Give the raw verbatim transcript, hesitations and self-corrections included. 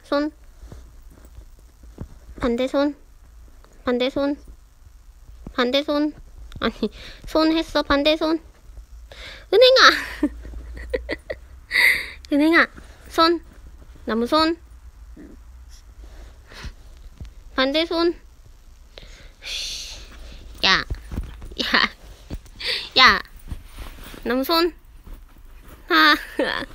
손. 반대손. 반대손. 반대손. 아니, 손 했어. 반대손. 은행아. 은행아. 손. 나무손. 반대손. 야. 야. 야. 나무손. 아.